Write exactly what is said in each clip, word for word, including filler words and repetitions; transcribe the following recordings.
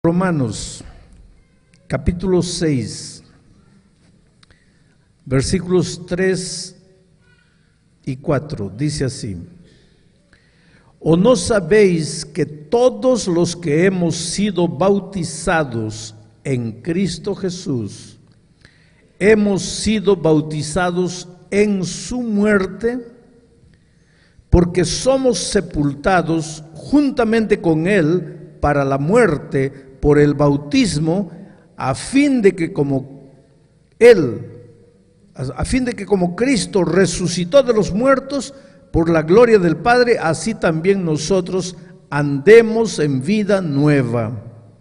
Romanos, capítulo seis, versículos tres y cuatro, dice así: ¿O no sabéis que todos los que hemos sido bautizados en Cristo Jesús, hemos sido bautizados en su muerte? Porque somos sepultados juntamente con Él para la muerte por el bautismo, a fin de que como Él, a fin de que como Cristo resucitó de los muertos por la gloria del Padre, así también nosotros andemos en vida nueva.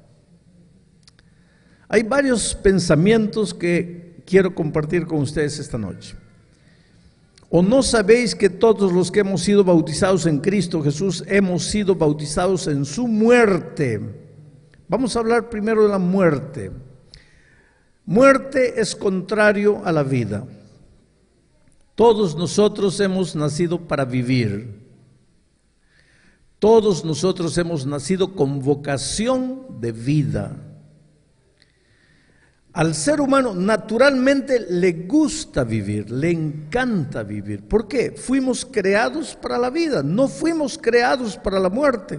Hay varios pensamientos que quiero compartir con ustedes esta noche. ¿O no sabéis que todos los que hemos sido bautizados en Cristo Jesús hemos sido bautizados en su muerte? Vamos a hablar primero de la muerte. Muerte es contrario a la vida. Todos nosotros hemos nacido para vivir. Todos nosotros hemos nacido con vocación de vida. Al ser humano naturalmente le gusta vivir, le encanta vivir. ¿Por qué? Fuimos creados para la vida, no fuimos creados para la muerte.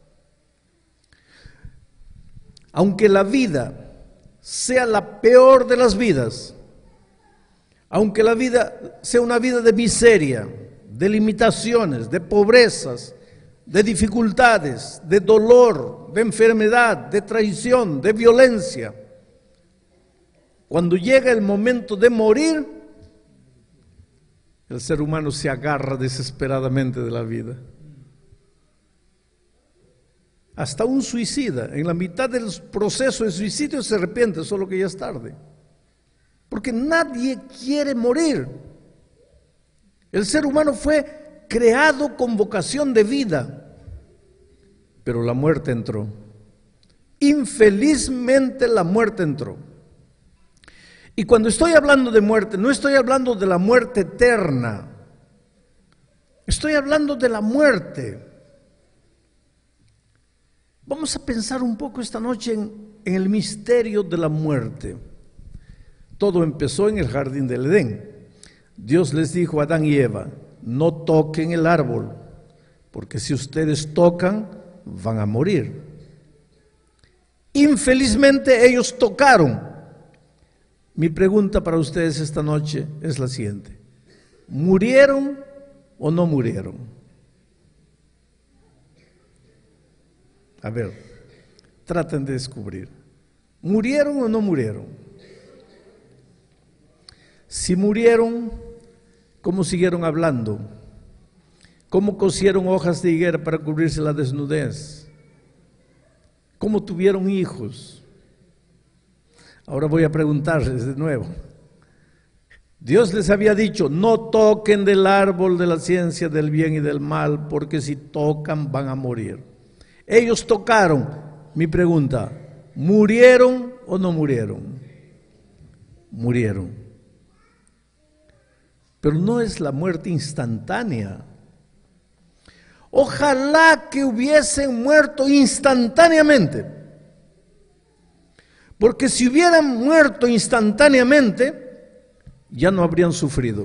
Aunque la vida sea la peor de las vidas, aunque la vida sea una vida de miseria, de limitaciones, de pobrezas, de dificultades, de dolor, de enfermedad, de traición, de violencia, cuando llega el momento de morir, el ser humano se agarra desesperadamente de la vida. Hasta un suicida, en la mitad del proceso de suicidio se arrepiente, solo que ya es tarde. Porque nadie quiere morir. El ser humano fue creado con vocación de vida, pero la muerte entró. Infelizmente la muerte entró. Y cuando estoy hablando de muerte, no estoy hablando de la muerte eterna, estoy hablando de la muerte. Vamos a pensar un poco esta noche en, en el misterio de la muerte. Todo empezó en el jardín del Edén. Dios les dijo a Adán y Eva: no toquen el árbol, porque si ustedes tocan, van a morir. Infelizmente ellos tocaron. Mi pregunta para ustedes esta noche es la siguiente: ¿murieron o no murieron? A ver, traten de descubrir. ¿Murieron o no murieron? Si murieron, ¿cómo siguieron hablando? ¿Cómo cosieron hojas de higuera para cubrirse la desnudez? ¿Cómo tuvieron hijos? Ahora voy a preguntarles de nuevo. Dios les había dicho: no toquen del árbol de la ciencia del bien y del mal, porque si tocan van a morir. Ellos tocaron. Mi pregunta: ¿murieron o no murieron? Murieron. Pero no es la muerte instantánea. Ojalá que hubiesen muerto instantáneamente. Porque si hubieran muerto instantáneamente, ya no habrían sufrido.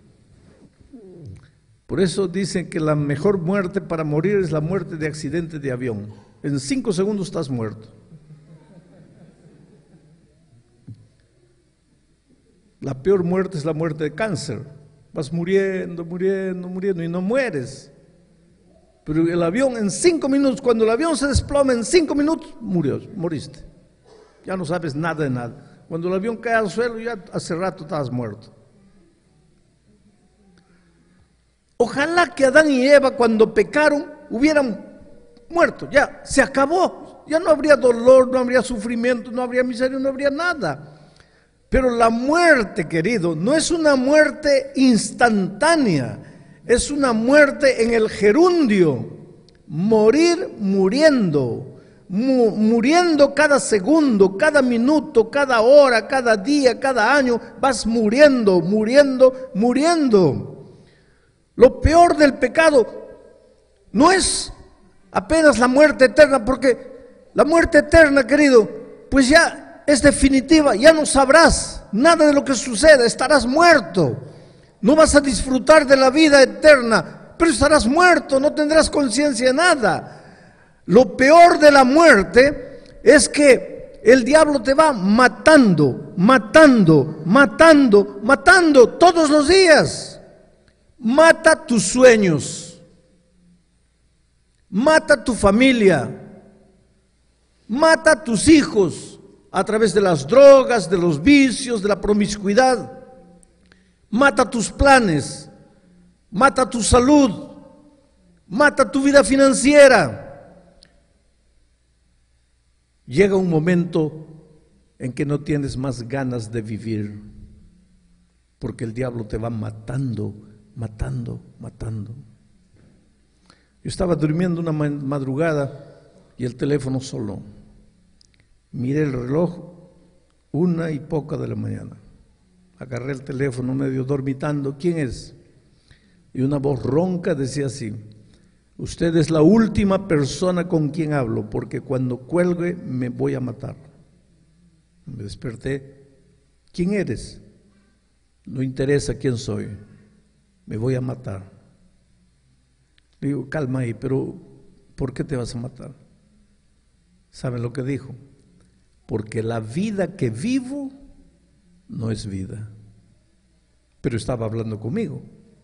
Por eso dicen que la mejor muerte para morir es la muerte de accidente de avión. En cinco segundos estás muerto. La peor muerte es la muerte de cáncer. Vas muriendo, muriendo, muriendo y no mueres. Pero el avión en cinco minutos, cuando el avión se desploma en cinco minutos, murió, moriste. Ya no sabes nada de nada. Cuando el avión cae al suelo, ya hace rato estabas muerto. Ojalá que Adán y Eva, cuando pecaron, hubieran muerto. Ya, se acabó. Ya no habría dolor, no habría sufrimiento, no habría miseria, no habría nada. Pero la muerte, querido, no es una muerte instantánea, es una muerte en el gerundio. Morir muriendo, mu muriendo cada segundo, cada minuto, cada hora, cada día, cada año, vas muriendo, muriendo, muriendo. Lo peor del pecado no es apenas la muerte eterna, porque La muerte eterna, querido, pues ya es definitiva, ya no sabrás nada de lo que suceda, estarás muerto. No vas a disfrutar de la vida eterna, pero estarás muerto, no tendrás conciencia de nada. Lo peor de la muerte es que el diablo te va matando, matando, matando, matando todos los días. Mata tus sueños, mata tu familia, mata a tus hijos a través de las drogas, de los vicios, de la promiscuidad. Mata tus planes, mata tu salud, mata tu vida financiera. Llega un momento en que no tienes más ganas de vivir, porque el diablo te va matando, matando, matando. Yo estaba durmiendo una madrugada y el teléfono sonó. Miré el reloj, una y poca de la mañana. Agarré el teléfono medio dormitando. ¿Quién es? Y una voz ronca decía así: usted es la última persona con quien hablo, porque cuando cuelgue me voy a matar. Me desperté. ¿Quién eres? No interesa quién soy, me voy a matar. Le digo, calma ahí, pero ¿por qué te vas a matar? ¿Saben lo que dijo? Porque la vida que vivo no es vida. Pero estaba hablando conmigo.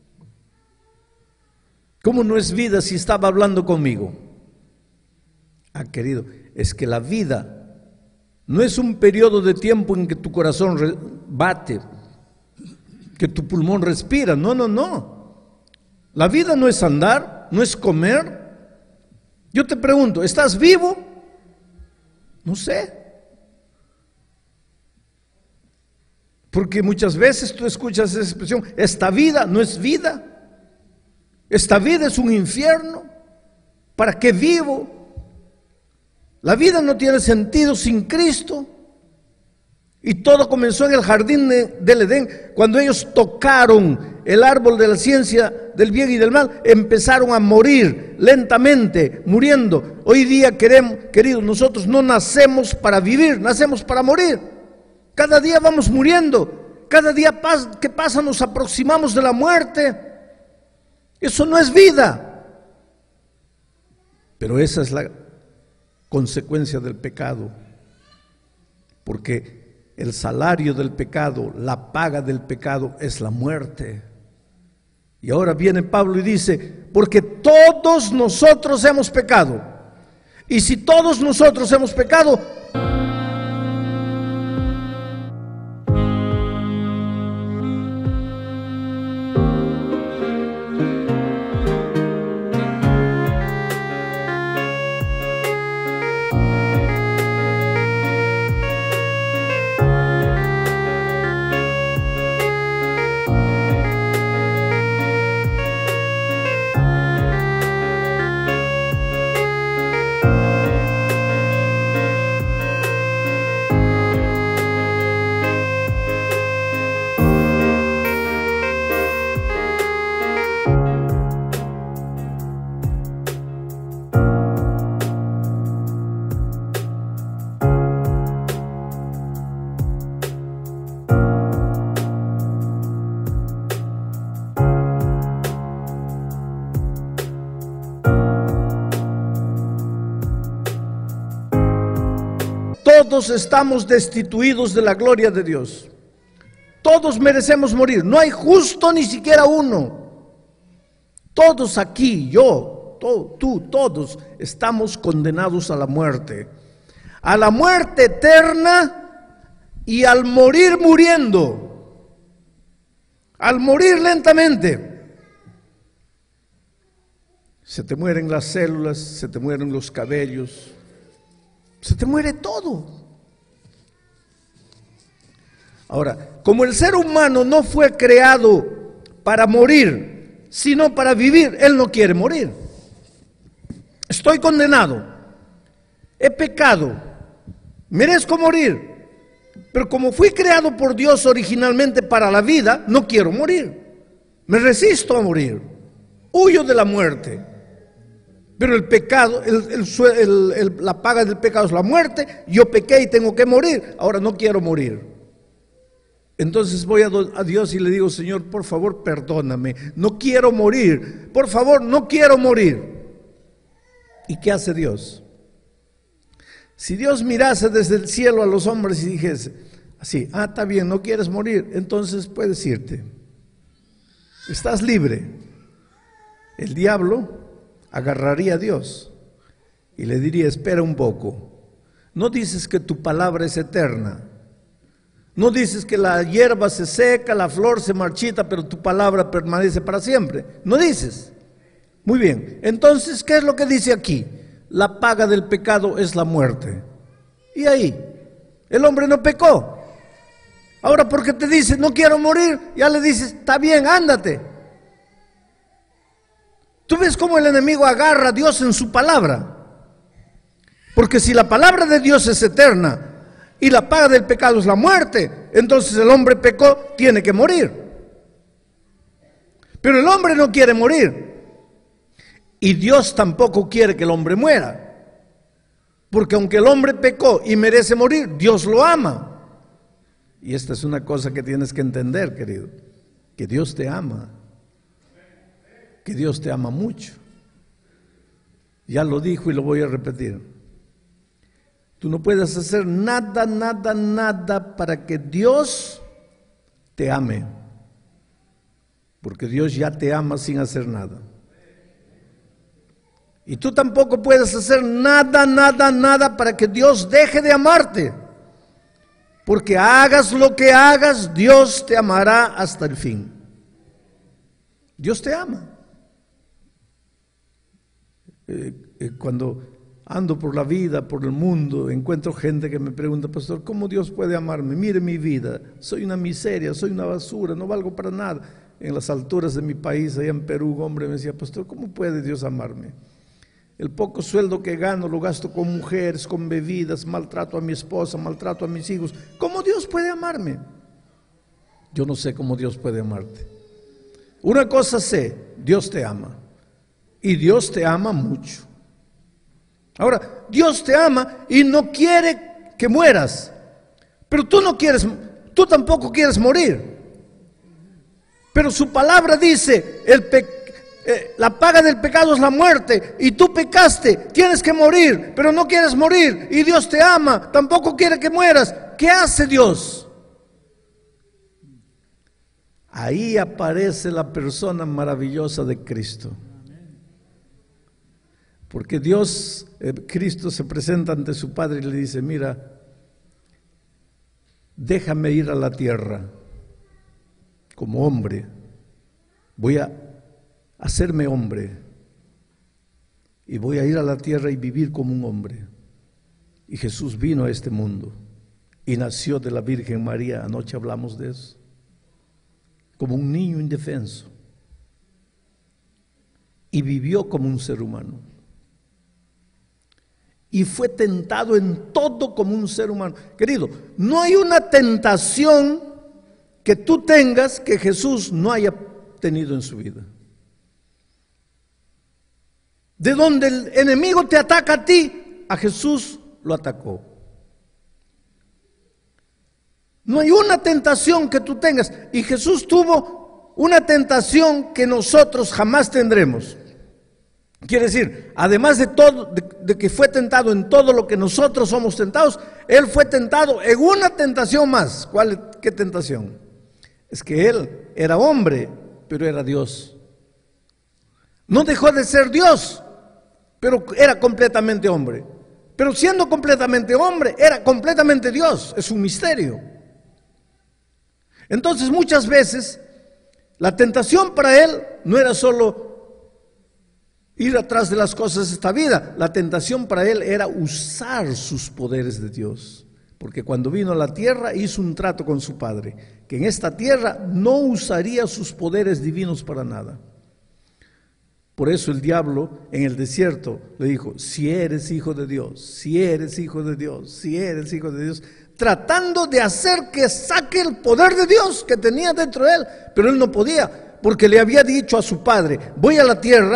¿Cómo no es vida si estaba hablando conmigo? Ah, querido, es que la vida no es un periodo de tiempo en que tu corazón bate, que tu pulmón respira. No, no, no. La vida no es andar, no es comer. Yo te pregunto, ¿estás vivo? No sé. Porque muchas veces tú escuchas esa expresión: esta vida no es vida. Esta vida es un infierno. ¿Para qué vivo? La vida no tiene sentido sin Cristo. Y todo comenzó en el jardín de, del Edén, cuando ellos tocaron el árbol de la ciencia del bien y del mal. Empezaron a morir lentamente, muriendo. Hoy día, queremos, queridos, nosotros no nacemos para vivir, nacemos para morir. Cada día vamos muriendo. Cada día que pasa nos aproximamos de la muerte. Eso no es vida. Pero esa es la consecuencia del pecado. Porque el salario del pecado, la paga del pecado es la muerte. Y ahora viene Pablo y dice: porque todos nosotros hemos pecado. Y si todos nosotros hemos pecado, todos estamos destituidos de la gloria de Dios. Todos merecemos morir. No hay justo ni siquiera uno. Todos aquí, yo, tú, tú, todos estamos condenados a la muerte. A la muerte eterna y al morir muriendo. Al morir lentamente. Se te mueren las células, se te mueren los cabellos, se te muere todo. Ahora, como el ser humano no fue creado para morir, sino para vivir, él no quiere morir. Estoy condenado, he pecado, merezco morir, pero como fui creado por Dios originalmente para la vida, no quiero morir. Me resisto a morir, huyo de la muerte. Pero el pecado, el, el, el, el, la paga del pecado es la muerte. Yo pequé y tengo que morir. Ahora no quiero morir. Entonces voy a, a Dios y le digo: Señor, por favor, perdóname. No quiero morir. Por favor, no quiero morir. ¿Y qué hace Dios? Si Dios mirase desde el cielo a los hombres y dijese así: ah, está bien, no quieres morir, entonces puedes irte. Estás libre. El diablo agarraría a Dios y le diría: espera un poco. No dices que tu palabra es eterna. No dices que la hierba se seca, la flor se marchita, pero tu palabra permanece para siempre. No dices. Muy bien. Entonces, ¿qué es lo que dice aquí? La paga del pecado es la muerte. Y ahí, el hombre no pecó. Ahora, porque te dice: no quiero morir, ya le dices: está bien, ándate. Tú ves cómo el enemigo agarra a Dios en su palabra. Porque si la palabra de Dios es eterna y la paga del pecado es la muerte, entonces el hombre pecó, tiene que morir. Pero el hombre no quiere morir. Y Dios tampoco quiere que el hombre muera. Porque aunque el hombre pecó y merece morir, Dios lo ama. Y esta es una cosa que tienes que entender, querido. Que Dios te ama. Que Dios te ama mucho. Ya lo dijo y lo voy a repetir. Tú no puedes hacer nada, nada, nada para que Dios te ame. Porque Dios ya te ama sin hacer nada. Y tú tampoco puedes hacer nada, nada, nada para que Dios deje de amarte. Porque hagas lo que hagas, Dios te amará hasta el fin. Dios te ama. Eh, eh, cuando ando por la vida, por el mundo, encuentro gente que me pregunta: pastor, ¿cómo Dios puede amarme? Mire mi vida, soy una miseria, soy una basura, no valgo para nada. En las alturas de mi país, allá en Perú, un hombre me decía: pastor, ¿cómo puede Dios amarme? El poco sueldo que gano lo gasto con mujeres, con bebidas, maltrato a mi esposa, maltrato a mis hijos. ¿Cómo Dios puede amarme? Yo no sé cómo Dios puede amarte. Una cosa sé: Dios te ama. Y Dios te ama mucho. Ahora, Dios te ama y no quiere que mueras. Pero tú no quieres, tú tampoco quieres morir. Pero su palabra dice: el pecado, Eh, la paga del pecado es la muerte, y tú pecaste, tienes que morir, pero no quieres morir, y Dios te ama, tampoco quiere que mueras. ¿Qué hace Dios? Ahí aparece la persona maravillosa de Cristo. Porque Dios, eh, Cristo se presenta ante su Padre y le dice: mira, déjame ir a la tierra como hombre, voy a hacerme hombre y voy a ir a la tierra y vivir como un hombre. Y Jesús vino a este mundo y nació de la Virgen María. Anoche hablamos de eso, como un niño indefenso, y vivió como un ser humano y fue tentado en todo como un ser humano. Querido, no hay una tentación que tú tengas que Jesús no haya tenido en su vida. De donde el enemigo te ataca a ti, a Jesús lo atacó. No hay una tentación que tú tengas, y Jesús tuvo una tentación que nosotros jamás tendremos. Quiere decir, además de todo, de, de que fue tentado en todo lo que nosotros somos tentados, Él fue tentado en una tentación más. ¿Cuál? ¿Qué tentación? Es que Él era hombre, pero era Dios. No dejó de ser Dios, pero era completamente hombre. Pero siendo completamente hombre, era completamente Dios. Es un misterio. Entonces, muchas veces, la tentación para Él no era solo ir atrás de las cosas de esta vida. La tentación para Él era usar sus poderes de Dios. Porque cuando vino a la tierra hizo un trato con su Padre, que en esta tierra no usaría sus poderes divinos para nada. Por eso el diablo en el desierto le dijo: si eres hijo de Dios, si eres hijo de Dios, si eres hijo de Dios, tratando de hacer que saque el poder de Dios que tenía dentro de él, pero él no podía, porque le había dicho a su padre: voy a la tierra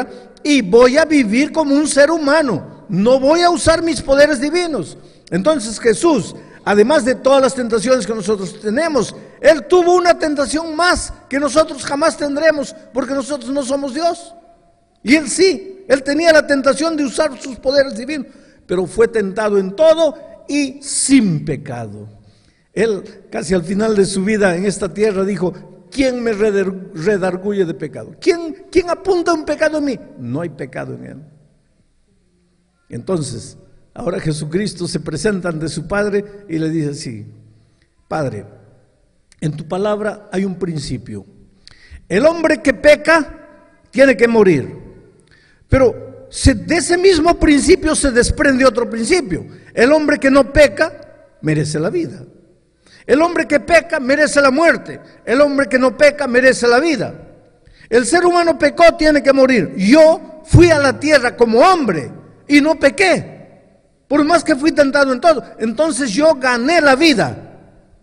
y voy a vivir como un ser humano, no voy a usar mis poderes divinos. Entonces Jesús, además de todas las tentaciones que nosotros tenemos, Él tuvo una tentación más que nosotros jamás tendremos, porque nosotros no somos Dios. Y Él sí, Él tenía la tentación de usar sus poderes divinos, pero fue tentado en todo y sin pecado. Él casi al final de su vida en esta tierra dijo: ¿quién me redarguye de pecado? ¿Quién, quién apunta un pecado en mí? No hay pecado en Él. Entonces, ahora Jesucristo se presenta ante su Padre y le dice así: Padre, en tu palabra hay un principio. El hombre que peca tiene que morir. Pero de ese mismo principio se desprende otro principio. El hombre que no peca merece la vida. El hombre que peca merece la muerte. El hombre que no peca merece la vida. El ser humano pecó, tiene que morir. Yo fui a la tierra como hombre y no pequé, por más que fui tentado en todo. Entonces yo gané la vida.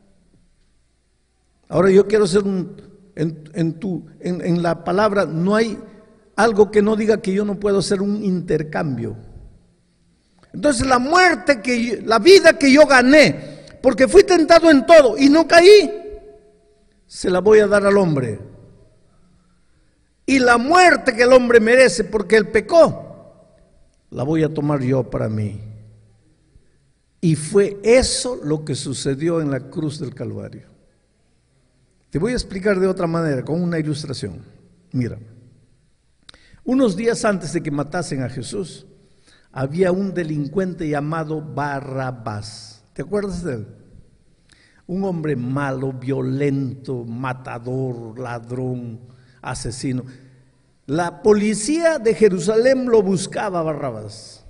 Ahora yo quiero hacer un, en, en, tu, en, en la palabra no hay algo que no diga que yo no puedo hacer un intercambio. Entonces la muerte, que la vida que yo gané, porque fui tentado en todo y no caí, se la voy a dar al hombre. Y la muerte que el hombre merece porque él pecó, la voy a tomar yo para mí. Y fue eso lo que sucedió en la cruz del Calvario. Te voy a explicar de otra manera, con una ilustración. Mira, unos días antes de que matasen a Jesús, había un delincuente llamado Barrabás. ¿Te acuerdas de él? Un hombre malo, violento, matador, ladrón, asesino. La policía de Jerusalén lo buscaba a Barrabás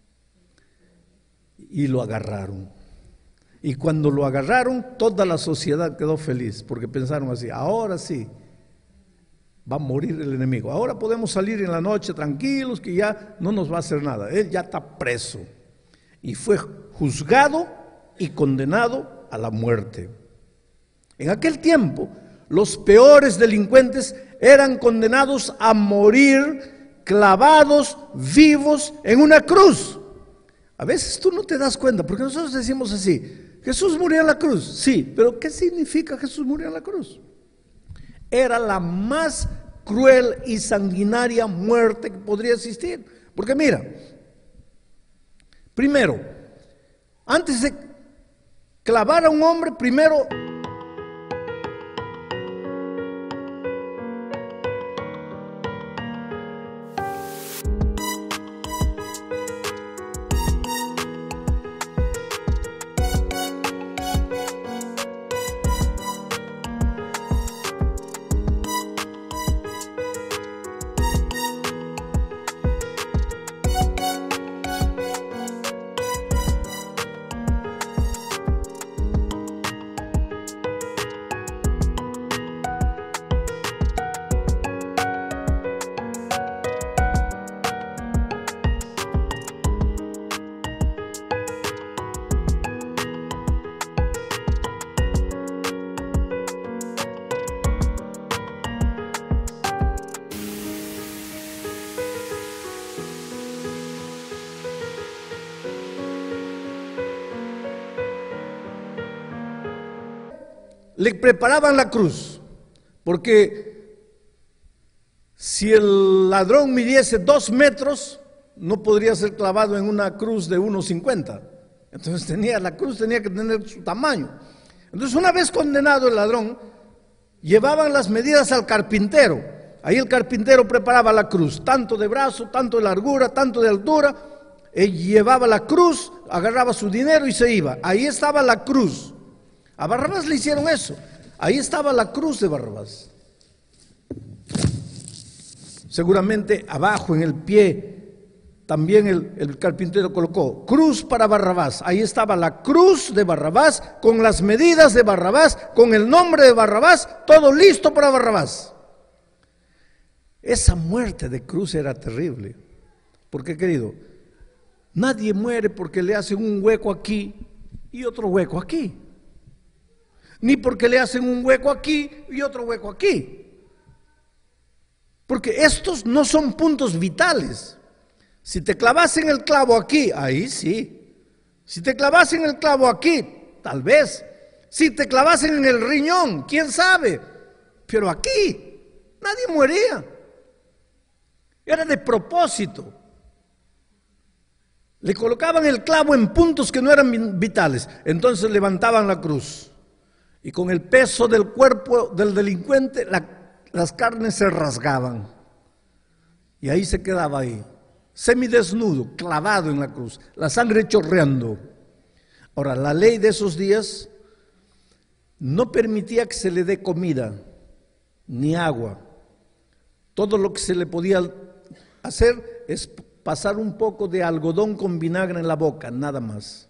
y lo agarraron. Y cuando lo agarraron, toda la sociedad quedó feliz, porque pensaron así: ahora sí va a morir el enemigo, ahora podemos salir en la noche tranquilos, que ya no nos va a hacer nada. Él ya está preso. Y fue juzgado y condenado a la muerte. En aquel tiempo, los peores delincuentes eran condenados a morir clavados vivos en una cruz. A veces tú no te das cuenta, porque nosotros decimos así: Jesús murió en la cruz. Sí, pero ¿qué significa Jesús murió en la cruz? Era la más cruel y sanguinaria muerte que podría existir. Porque mira, primero, antes de clavar a un hombre, primero le preparaban la cruz, porque si el ladrón midiese dos metros, no podría ser clavado en una cruz de uno cincuenta. Entonces tenía, la cruz tenía que tener su tamaño. Entonces, una vez condenado el ladrón, llevaban las medidas al carpintero. Ahí el carpintero preparaba la cruz, tanto de brazo, tanto de largura, tanto de altura. Él llevaba la cruz, agarraba su dinero y se iba. Ahí estaba la cruz. A Barrabás le hicieron eso. Ahí estaba la cruz de Barrabás. Seguramente abajo en el pie también el, el carpintero colocó cruz para Barrabás. Ahí estaba la cruz de Barrabás, con las medidas de Barrabás, con el nombre de Barrabás, todo listo para Barrabás. Esa muerte de cruz era terrible. Porque, querido, nadie muere porque le hacen un hueco aquí y otro hueco aquí. Ni porque le hacen un hueco aquí y otro hueco aquí. Porque estos no son puntos vitales. Si te clavas en el clavo aquí, ahí sí. Si te clavas en el clavo aquí, tal vez. Si te clavas en el riñón, quién sabe. Pero aquí nadie moría. Era de propósito. Le colocaban el clavo en puntos que no eran vitales. Entonces levantaban la cruz. Y con el peso del cuerpo del delincuente, la, las carnes se rasgaban. Y ahí se quedaba ahí, semidesnudo, clavado en la cruz, la sangre chorreando. Ahora, la ley de esos días no permitía que se le dé comida, ni agua. Todo lo que se le podía hacer es pasar un poco de algodón con vinagre en la boca, nada más.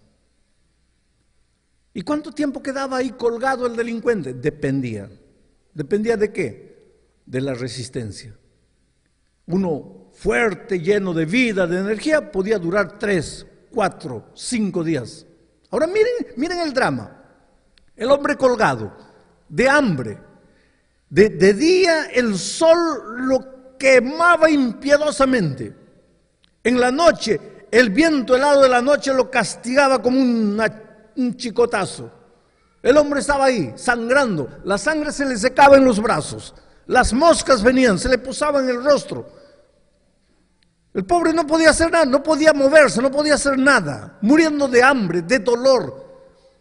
¿Y cuánto tiempo quedaba ahí colgado el delincuente? Dependía. ¿Dependía de qué? De la resistencia. Uno fuerte, lleno de vida, de energía, podía durar tres, cuatro, cinco días. Ahora miren, miren el drama. El hombre colgado, de hambre. De, de día el sol lo quemaba impiedosamente. En la noche, el viento helado de la noche lo castigaba como una un chicotazo. El hombre estaba ahí, sangrando, la sangre se le secaba en los brazos, las moscas venían, se le posaban en el rostro. El pobre no podía hacer nada, no podía moverse, no podía hacer nada, muriendo de hambre, de dolor.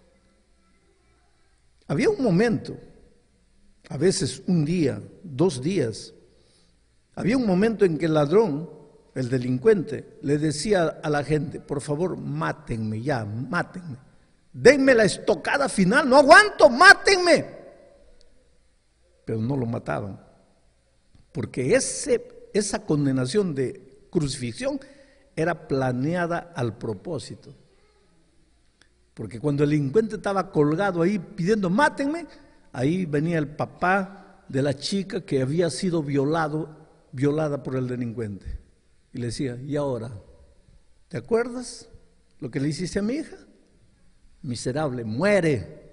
Había un momento, a veces un día, dos días, había un momento en que el ladrón, el delincuente, le decía a la gente: por favor, mátenme ya, mátenme. Denme la estocada final, no aguanto, mátenme. Pero no lo mataban, porque ese, esa condenación de crucifixión era planeada al propósito. Porque cuando el delincuente estaba colgado ahí pidiendo mátenme, ahí venía el papá de la chica que había sido violado, violada por el delincuente. Y le decía: ¿y ahora? ¿Te acuerdas lo que le hiciste a mi hija? Miserable, muere.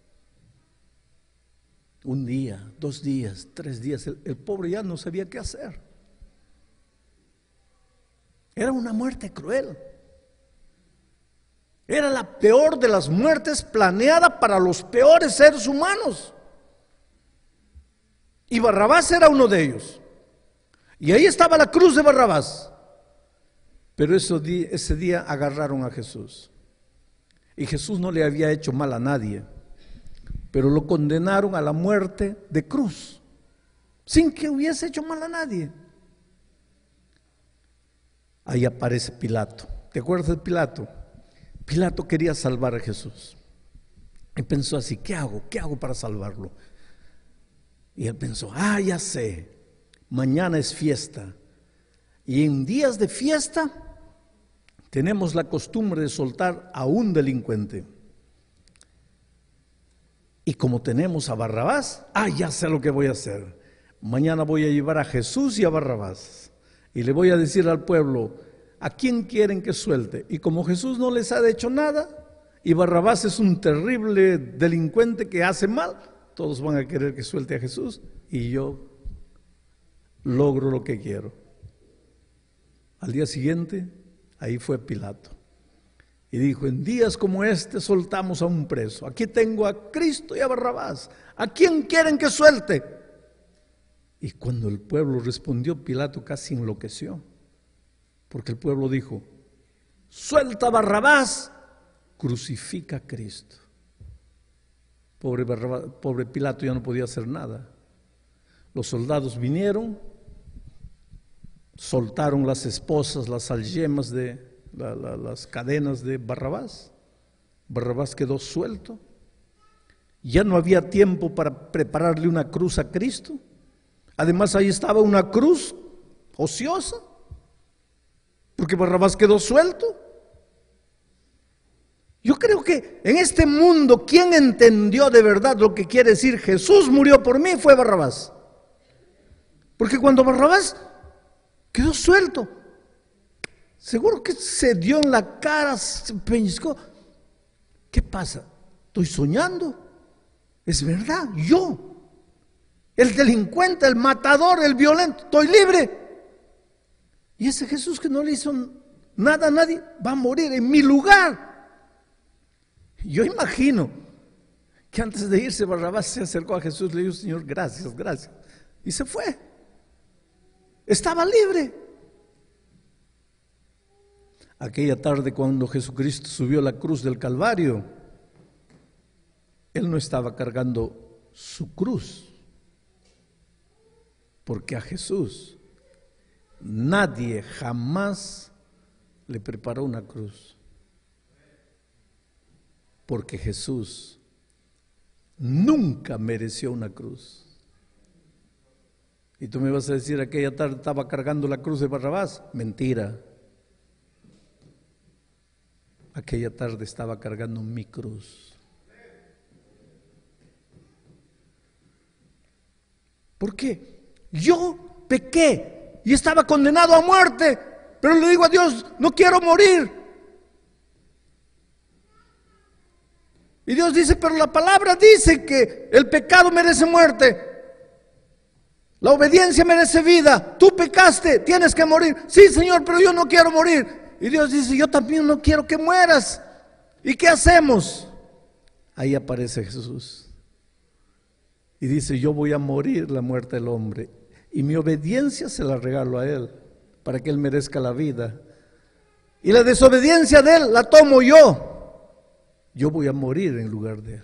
Un día, dos días, tres días, el, el pobre ya no sabía qué hacer. Era una muerte cruel. Era la peor de las muertes planeada para los peores seres humanos. Y Barrabás era uno de ellos. Y ahí estaba la cruz de Barrabás. Pero ese, ese día agarraron a Jesús. Y Jesús no le había hecho mal a nadie, pero lo condenaron a la muerte de cruz, sin que hubiese hecho mal a nadie. Ahí aparece Pilato. ¿Te acuerdas de Pilato? Pilato quería salvar a Jesús. Y pensó así: ¿qué hago? ¿Qué hago para salvarlo? Y él pensó: ah, ya sé, mañana es fiesta. Y en días de fiesta tenemos la costumbre de soltar a un delincuente. Y como tenemos a Barrabás, ah, ya sé lo que voy a hacer. Mañana voy a llevar a Jesús y a Barrabás. Y le voy a decir al pueblo: ¿a quién quieren que suelte? Y como Jesús no les ha hecho nada, y Barrabás es un terrible delincuente que hace mal, todos van a querer que suelte a Jesús, y yo logro lo que quiero. Al día siguiente, ahí fue Pilato y dijo: en días como este soltamos a un preso. Aquí tengo a Cristo y a Barrabás. ¿A quién quieren que suelte? Y cuando el pueblo respondió, Pilato casi enloqueció, porque el pueblo dijo: suelta a Barrabás, crucifica a Cristo. Pobre Barrabás, pobre Pilato ya no podía hacer nada. Los soldados vinieron, soltaron las esposas, las algemas de la, la, las cadenas de Barrabás. Barrabás quedó suelto. Ya no había tiempo para prepararle una cruz a Cristo. Además, ahí estaba una cruz ociosa, porque Barrabás quedó suelto. Yo creo que en este mundo, quien entendió de verdad lo que quiere decir Jesús murió por mí fue Barrabás. Porque cuando Barrabás quedó suelto, seguro que se dio en la cara, se pellizcó. ¿Qué pasa? ¿Estoy soñando? Es verdad, yo. el delincuente, el matador, el violento, estoy libre. Y ese Jesús que no le hizo nada a nadie, va a morir en mi lugar. Yo imagino que antes de irse Barrabás se acercó a Jesús, le dijo: Señor, gracias, gracias. Y se fue. Estaba libre. Aquella tarde cuando Jesucristo subió a la cruz del Calvario, Él no estaba cargando su cruz, porque a Jesús nadie jamás le preparó una cruz, porque Jesús nunca mereció una cruz. Y tú me vas a decir: aquella tarde estaba cargando la cruz de Barrabás. Mentira. Aquella tarde estaba cargando mi cruz. ¿Por qué? Yo pequé y estaba condenado a muerte, pero le digo a Dios: no quiero morir. Y Dios dice: pero la palabra dice que el pecado merece muerte, la obediencia merece vida. Tú pecaste, tienes que morir. Sí, Señor, pero yo no quiero morir. Y Dios dice: yo también no quiero que mueras. ¿Y qué hacemos? Ahí aparece Jesús y dice: yo voy a morir la muerte del hombre, y mi obediencia se la regalo a Él, para que Él merezca la vida. Y la desobediencia de Él la tomo yo. Yo voy a morir en lugar de Él.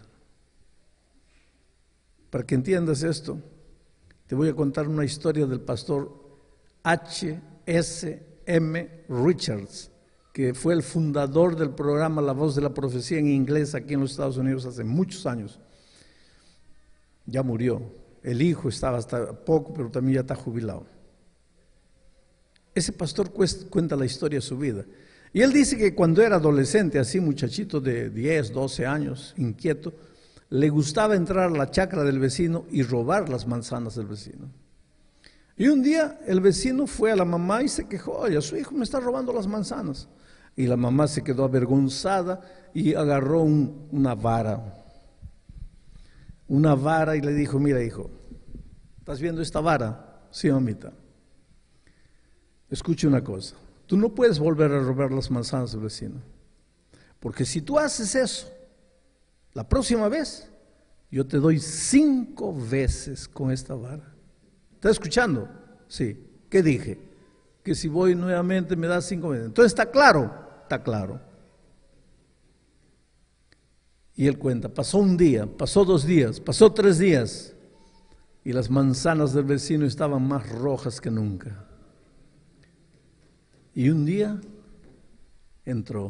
Para que entiendas esto, te voy a contar una historia del pastor H S M Richards, que fue el fundador del programa La Voz de la Profecía en inglés aquí en los Estados Unidos hace muchos años. Ya murió. El hijo estaba hasta poco, pero también ya está jubilado. Ese pastor cuenta la historia de su vida. Y él dice que cuando era adolescente, así muchachito de diez, doce años, inquieto, le gustaba entrar a la chacra del vecino y robar las manzanas del vecino. Y un día el vecino fue a la mamá y se quejó: oye, su hijo me está robando las manzanas. Y la mamá se quedó avergonzada y agarró un, una vara. Una vara y le dijo: mira, hijo, ¿estás viendo esta vara? Sí, mamita. Escuche una cosa, tú no puedes volver a robar las manzanas del vecino, porque si tú haces eso, la próxima vez, yo te doy cinco veces con esta vara. ¿Está escuchando? Sí. ¿Qué dije? Que si voy nuevamente me das cinco veces. Entonces, ¿está claro? Está claro. Y él cuenta: pasó un día, pasó dos días, pasó tres días, y las manzanas del vecino estaban más rojas que nunca. Y un día entró,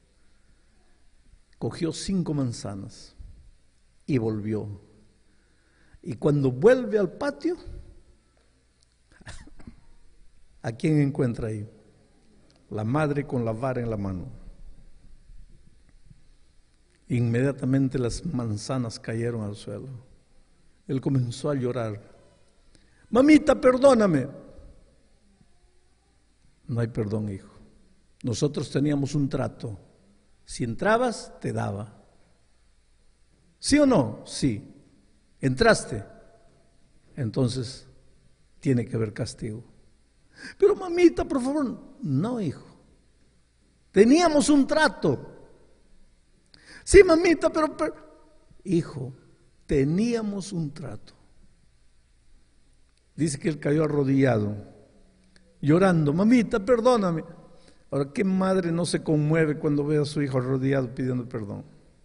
cogió cinco manzanas y volvió. Y cuando vuelve al patio, ¿a quién encuentra ahí? La madre con la vara en la mano. Inmediatamente las manzanas cayeron al suelo. Él comenzó a llorar: mamita, perdóname. No hay perdón, hijo. Nosotros teníamos un trato: si entrabas, te daba. ¿Sí o no? Sí. ¿Entraste? Entonces tiene que haber castigo. Pero mamita, por favor. No, hijo. Teníamos un trato. Sí, mamita, pero, pero... Hijo, teníamos un trato. Dice que él cayó arrodillado, llorando: mamita, perdóname. Ahora, ¿qué madre no se conmueve cuando ve a su hijo arrodillado pidiendo perdón?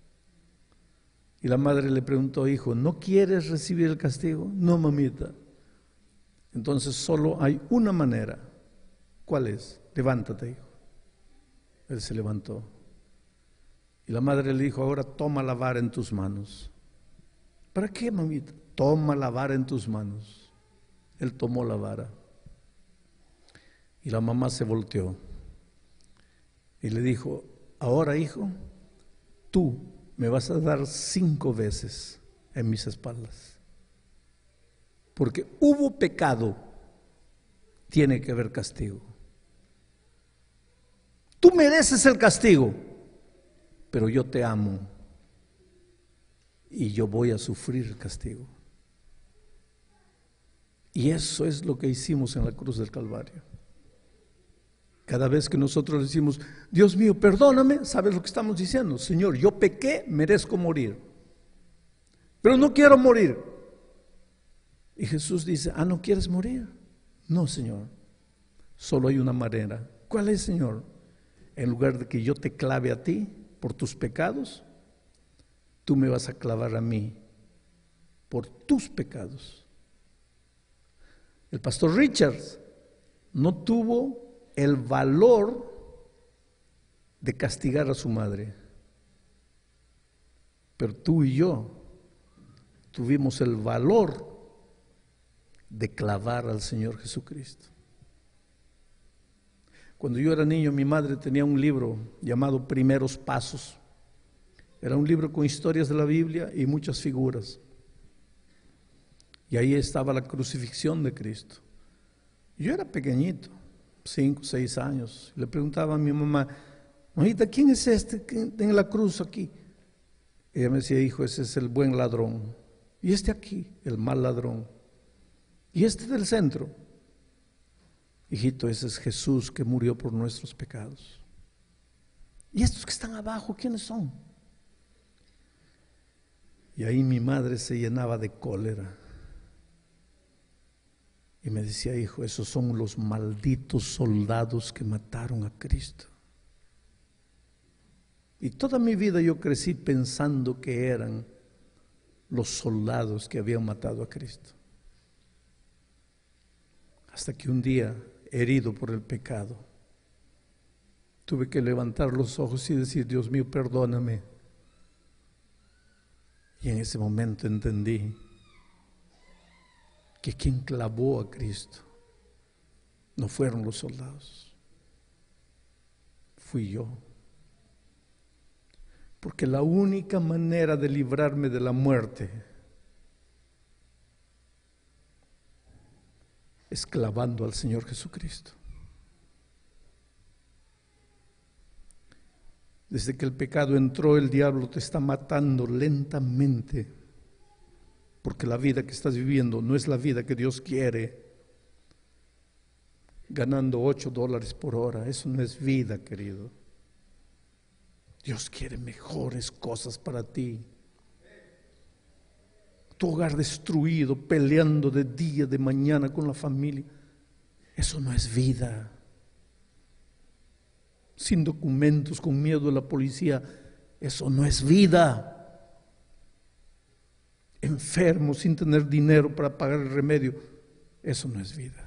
Y la madre le preguntó: hijo, ¿no quieres recibir el castigo? No, mamita. Entonces solo hay una manera. ¿Cuál es? Levántate, hijo. Él se levantó. Y la madre le dijo: ahora toma la vara en tus manos. ¿Para qué, mamita? Toma la vara en tus manos. Él tomó la vara. Y la mamá se volteó y le dijo: ahora, hijo, tú me vas a dar cinco veces en mis espaldas. Porque hubo pecado, tiene que haber castigo. Tú mereces el castigo, pero yo te amo y yo voy a sufrir el castigo. Y eso es lo que hicimos en la cruz del Calvario. Cada vez que nosotros decimos, Dios mío, perdóname, ¿sabes lo que estamos diciendo? Señor, yo pequé, merezco morir, pero no quiero morir. Y Jesús dice, ah, ¿no quieres morir? No, Señor, solo hay una manera. ¿Cuál es, Señor? En lugar de que yo te clave a ti por tus pecados, tú me vas a clavar a mí por tus pecados. El pastor Richards no tuvo el valor de castigar a su madre, pero tú y yo tuvimos el valor de clavar al Señor Jesucristo. Cuando yo era niño, mi madre tenía un libro llamado Primeros Pasos. Era un libro con historias de la Biblia y muchas figuras. Y ahí estaba la crucifixión de Cristo. Yo era pequeñito, cinco, seis años. Le preguntaba a mi mamá, mamita, ¿quién es este que tiene la cruz aquí? Ella me decía, hijo, ese es el buen ladrón. Y este aquí, el mal ladrón. Y este del centro, hijito, ese es Jesús que murió por nuestros pecados. ¿Y estos que están abajo, quiénes son? Y ahí mi madre se llenaba de cólera. Y me decía, hijo, esos son los malditos soldados que mataron a Cristo. Y toda mi vida yo crecí pensando que eran los soldados que habían matado a Cristo. Hasta que un día, herido por el pecado, tuve que levantar los ojos y decir, Dios mío, perdóname. Y en ese momento entendí que quien clavó a Cristo no fueron los soldados, fui yo. Porque la única manera de librarme de la muerte es clavando al Señor Jesucristo. Desde que el pecado entró, el diablo te está matando lentamente, porque la vida que estás viviendo no es la vida que Dios quiere. Ganando ocho dólares por hora, eso no es vida, querido. Dios quiere mejores cosas para ti. Tu hogar destruido, peleando de día, de mañana con la familia, eso no es vida. Sin documentos, con miedo de la policía, eso no es vida. Enfermo, sin tener dinero para pagar el remedio, eso no es vida.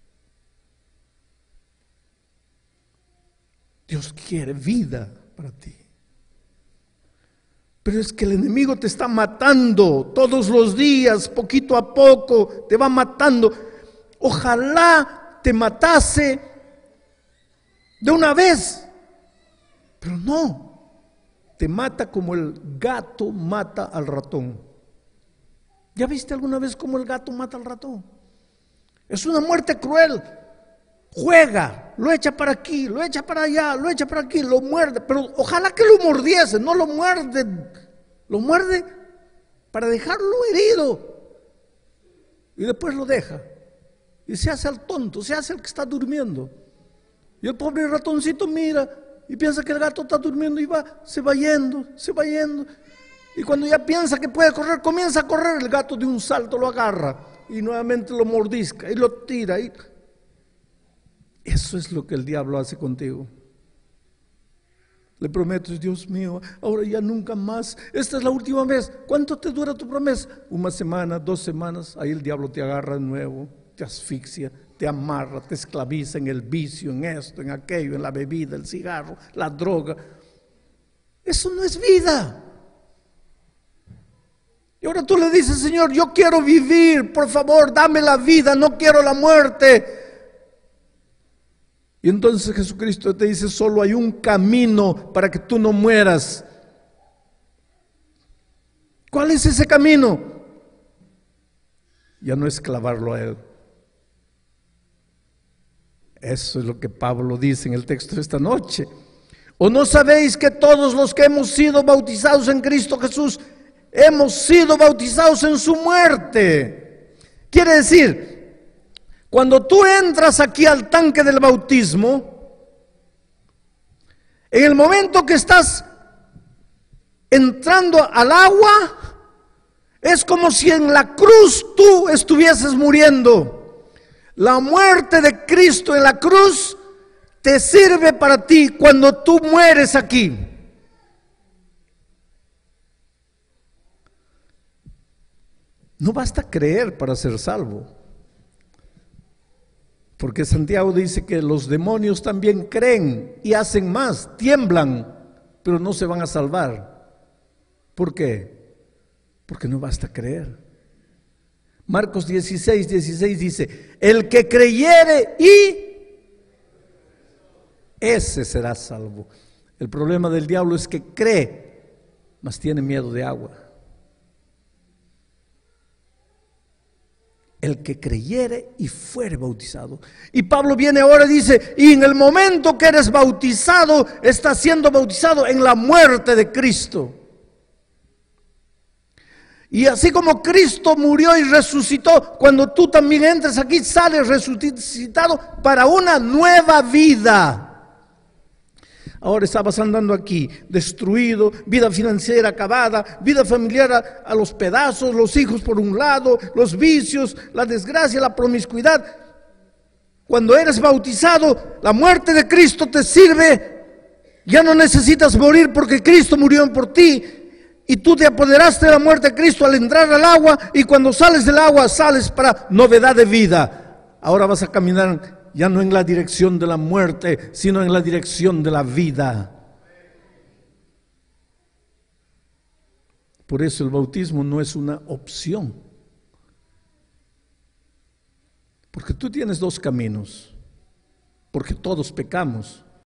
Dios quiere vida para ti. Pero es que el enemigo te está matando todos los días, poquito a poco, te va matando. Ojalá te matase de una vez, pero no, te mata como el gato mata al ratón. ¿Ya viste alguna vez cómo el gato mata al ratón? Es una muerte cruel. Juega, lo echa para aquí, lo echa para allá, lo echa para aquí, lo muerde, pero ojalá que lo mordiese, no lo muerde, lo muerde para dejarlo herido y después lo deja y se hace al tonto, se hace el que está durmiendo. Y el pobre ratoncito mira y piensa que el gato está durmiendo y va, se va yendo, se va yendo. Y cuando ya piensa que puede correr, comienza a correr, el gato de un salto lo agarra y nuevamente lo mordisca y lo tira. Y eso es lo que el diablo hace contigo. Le prometes, Dios mío, ahora ya nunca más, esta es la última vez. ¿Cuánto te dura tu promesa? Una semana, dos semanas, ahí el diablo te agarra de nuevo, te asfixia, te amarra, te esclaviza en el vicio, en esto, en aquello, en la bebida, el cigarro, la droga. Eso no es vida. Y ahora tú le dices, Señor, yo quiero vivir, por favor, dame la vida, no quiero la muerte. Y entonces Jesucristo te dice, solo hay un camino para que tú no mueras. ¿Cuál es ese camino? Ya no es clavarlo a Él. Eso es lo que Pablo dice en el texto de esta noche. ¿O no sabéis que todos los que hemos sido bautizados en Cristo Jesús, hemos sido bautizados en su muerte? Quiere decir Cuando tú entras aquí al tanque del bautismo, en el momento que estás entrando al agua, es como si en la cruz tú estuvieses muriendo. La muerte de Cristo en la cruz te sirve para ti cuando tú mueres aquí. No basta creer para ser salvo, porque Santiago dice que los demonios también creen y hacen más, tiemblan, pero no se van a salvar. ¿Por qué? Porque no basta creer. Marcos dieciséis, dieciséis dice, el que creyere y ese será salvo. El problema del diablo es que cree, mas tiene miedo de agua. El que creyere y fuere bautizado. Y Pablo viene ahora y dice, y en el momento que eres bautizado, estás siendo bautizado en la muerte de Cristo. Y así como Cristo murió y resucitó, cuando tú también entres aquí, sales resucitado para una nueva vida. Ahora estabas andando aquí, destruido, vida financiera acabada, vida familiar a, a los pedazos, los hijos por un lado, los vicios, la desgracia, la promiscuidad. Cuando eres bautizado, la muerte de Cristo te sirve. Ya no necesitas morir porque Cristo murió por ti. Y tú te apoderaste de la muerte de Cristo al entrar al agua, y cuando sales del agua sales para novedad de vida. Ahora vas a caminar ya no en la dirección de la muerte, sino en la dirección de la vida. Por eso el bautismo no es una opción. Porque tú tienes dos caminos, porque todos pecamos.